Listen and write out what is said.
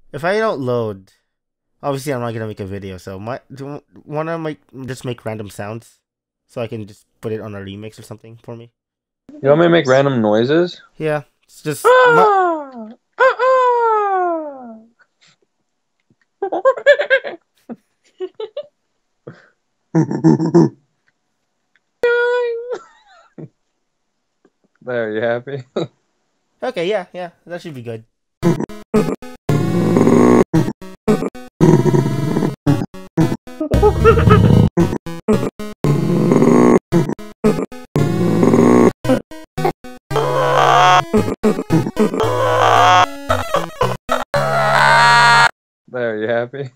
If I don't load, obviously I'm not gonna make a video. So do you wanna just make random sounds so I can just put it on a remix or something for me? You want me to make random noises? Yeah, it's just my. Ah! Ah! There, you happy? Okay, yeah, yeah, that should be good. There, you happy?